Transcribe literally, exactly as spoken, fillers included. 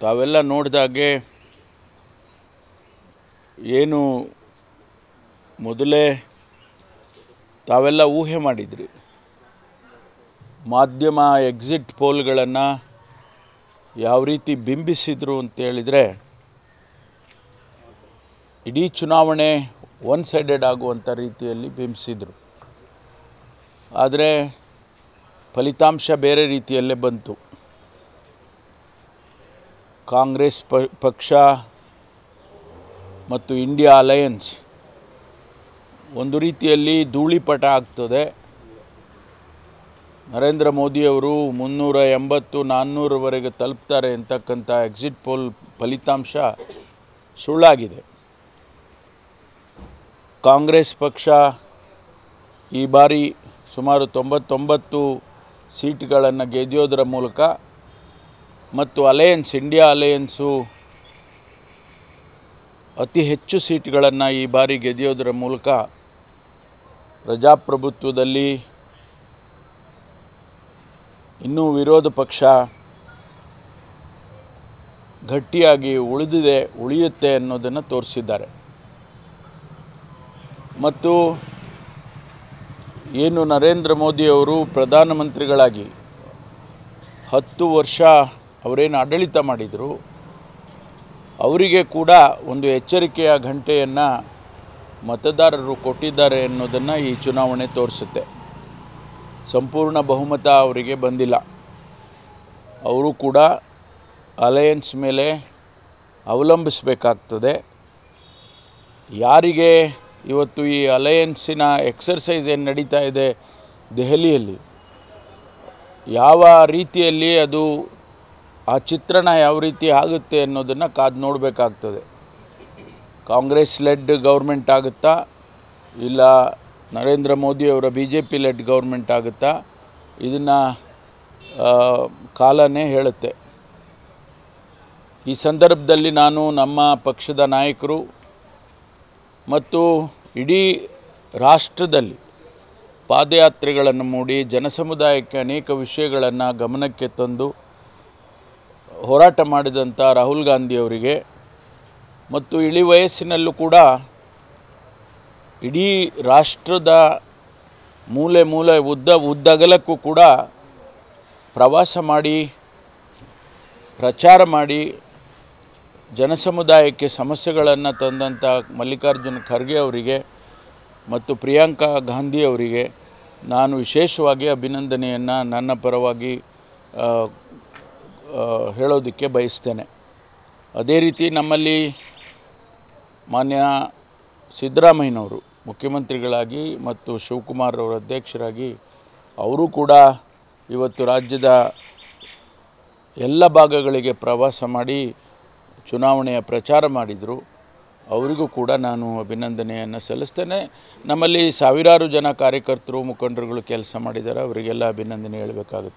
ತಾವೆಲ್ಲ ನೋಡಿದಾಗೆ ಏನು ಮೊದಲೇ ತಾವೆಲ್ಲ ಊಹೆ ಮಾಡಿದ್ರಿ ಮಾಧ್ಯಮ ಎಕ್ಸಿಟ್ ಪೋಲ್ಗಳನ್ನು ಯಾವ ರೀತಿ ಬಿಂಬಿಸಿದ್ರು ಅಂತ ಹೇಳಿದರೆ ಇಡೀ ಚುನಾವಣೆ ಒನ್ ಸೈಡೆಡ್ ಆಗುವಂಥ ರೀತಿಯಲ್ಲಿ ಬಿಂಬಿಸಿದ್ರು. ಆದರೆ ಫಲಿತಾಂಶ ಬೇರೆ ರೀತಿಯಲ್ಲೇ ಬಂತು. ಕಾಂಗ್ರೆಸ್ ಪಕ್ಷ ಮತ್ತು ಇಂಡಿಯಾ ಅಲಯನ್ಸ್ ಒಂದು ರೀತಿಯಲ್ಲಿ ಧೂಳಿಪಟ ಆಗ್ತದೆ. ನರೇಂದ್ರ ಮೋದಿಯವರು ಮುನ್ನೂರ ಎಂಬತ್ತು ನಾನ್ನೂರವರೆಗೆ ತಲುಪ್ತಾರೆ ಅಂತಕ್ಕಂಥ ಎಕ್ಸಿಟ್ ಪೋಲ್ ಫಲಿತಾಂಶ ಸುಳ್ಳಾಗಿದೆ. ಕಾಂಗ್ರೆಸ್ ಪಕ್ಷ ಈ ಬಾರಿ ಸುಮಾರು ತೊಂಬತ್ತೊಂಬತ್ತು ಸೀಟ್ಗಳನ್ನು ಗೆದ್ದೋದರ ಮೂಲಕ ಮತ್ತು ಅಲಯನ್ಸ್ ಇಂಡಿಯಾ ಅಲಯನ್ಸು ಅತಿ ಹೆಚ್ಚು ಸೀಟ್ಗಳನ್ನು ಈ ಬಾರಿ ಗೆದ್ದೋದರ ಮೂಲಕ ಪ್ರಜಾಪ್ರಭುತ್ವದಲ್ಲಿ ಇನ್ನೂ ವಿರೋಧ ಪಕ್ಷ ಗಟ್ಟಿಯಾಗಿ ಉಳಿದಿದೆ ಉಳಿಯುತ್ತೆ ಅನ್ನೋದನ್ನು ತೋರಿಸಿದ್ದಾರೆ. ಮತ್ತು ಏನು ನರೇಂದ್ರ ಮೋದಿಯವರು ಪ್ರಧಾನಮಂತ್ರಿಗಳಾಗಿ ಹತ್ತು ವರ್ಷ ಅವರೇನು ಆಡಳಿತ ಮಾಡಿದರು, ಅವರಿಗೆ ಕೂಡ ಒಂದು ಎಚ್ಚರಿಕೆಯ ಗಂಟೆಯನ್ನು ಮತದಾರರು ಕೊಟ್ಟಿದ್ದಾರೆ ಅನ್ನೋದನ್ನು ಈ ಚುನಾವಣೆ ತೋರಿಸುತ್ತೆ. ಸಂಪೂರ್ಣ ಬಹುಮತ ಅವರಿಗೆ ಬಂದಿಲ್ಲ. ಅವರು ಕೂಡ ಅಲಯನ್ಸ್ ಮೇಲೆ ಅವಲಂಬಿಸಬೇಕಾಗ್ತದೆ. ಯಾರಿಗೆ ಇವತ್ತು ಈ ಅಲಯನ್ಸಿನ ಎಕ್ಸರ್ಸೈಸ್ ಏನು ನಡೀತಾ ಇದೆ ದೆಹಲಿಯಲ್ಲಿ, ಯಾವ ರೀತಿಯಲ್ಲಿ ಅದು ಆ ಚಿತ್ರಣ ಯಾವ ರೀತಿ ಆಗುತ್ತೆ ಅನ್ನೋದನ್ನು ಕಾದು ನೋಡಬೇಕಾಗ್ತದೆ. ಕಾಂಗ್ರೆಸ್ ಲೆಡ್ ಗೌರ್ಮೆಂಟ್ ಆಗುತ್ತಾ ಇಲ್ಲ ನರೇಂದ್ರ ಮೋದಿಯವರ B J P led government ಆಗುತ್ತಾ, ಇದನ್ನು ಕಾಲನೇ ಹೇಳುತ್ತೆ. ಈ ಸಂದರ್ಭದಲ್ಲಿ ನಾನು ನಮ್ಮ ಪಕ್ಷದ ನಾಯಕರು ಮತ್ತು ಇಡೀ ರಾಷ್ಟ್ರದಲ್ಲಿ ಪಾದಯಾತ್ರೆಗಳನ್ನು ಮೂಡಿ ಜನಸಮುದಾಯಕ್ಕೆ ಅನೇಕ ವಿಷಯಗಳನ್ನು ಗಮನಕ್ಕೆ ತಂದು ಹೋರಾಟ ಮಾಡಿದಂಥ ರಾಹುಲ್ ಗಾಂಧಿಯವರಿಗೆ ಮತ್ತು ಇಳಿ ವಯಸ್ಸಿನಲ್ಲೂ ಕೂಡ ಇಡೀ ರಾಷ್ಟ್ರದ ಮೂಲೆ ಮೂಲೆ ಉದ್ದ ಉದ್ದಗಲಕ್ಕೂ ಕೂಡ ಪ್ರವಾಸ ಮಾಡಿ ಪ್ರಚಾರ ಮಾಡಿ ಜನಸಮುದಾಯಕ್ಕೆ ಸಮಸ್ಯೆಗಳನ್ನು ತಂದಂಥ ಮಲ್ಲಿಕಾರ್ಜುನ ಖರ್ಗೆ ಅವರಿಗೆ ಮತ್ತು ಪ್ರಿಯಾಂಕಾ ಗಾಂಧಿ ಅವರಿಗೆ ನಾನು ವಿಶೇಷವಾಗಿ ಅಭಿನಂದನೆಯನ್ನು ನನ್ನ ಪರವಾಗಿ ಹೇಳೋದಕ್ಕೆ ಬಯಸ್ತೇನೆ. ಅದೇ ರೀತಿ ನಮ್ಮಲ್ಲಿ ಮಾನ್ಯ ಸಿದ್ದರಾಮಯ್ಯನವರು ಮುಖ್ಯಮಂತ್ರಿಗಳಾಗಿ ಮತ್ತು ಶಿವಕುಮಾರ್ ಅವರ ಅಧ್ಯಕ್ಷರಾಗಿ ಅವರು ಕೂಡ ಇವತ್ತು ರಾಜ್ಯದ ಎಲ್ಲ ಭಾಗಗಳಿಗೆ ಪ್ರವಾಸ ಮಾಡಿ ಚುನಾವಣೆಯ ಪ್ರಚಾರ ಮಾಡಿದರು. ಅವರಿಗೂ ಕೂಡ ನಾನು ಅಭಿನಂದನೆಯನ್ನು ಸಲ್ಲಿಸ್ತೇನೆ. ನಮ್ಮಲ್ಲಿ ಸಾವಿರಾರು ಜನ ಕಾರ್ಯಕರ್ತರು ಮುಖಂಡರುಗಳು ಕೆಲಸ ಮಾಡಿದ್ದಾರೆ, ಅವರಿಗೆಲ್ಲ ಅಭಿನಂದನೆ ಹೇಳಬೇಕಾಗುತ್ತೆ.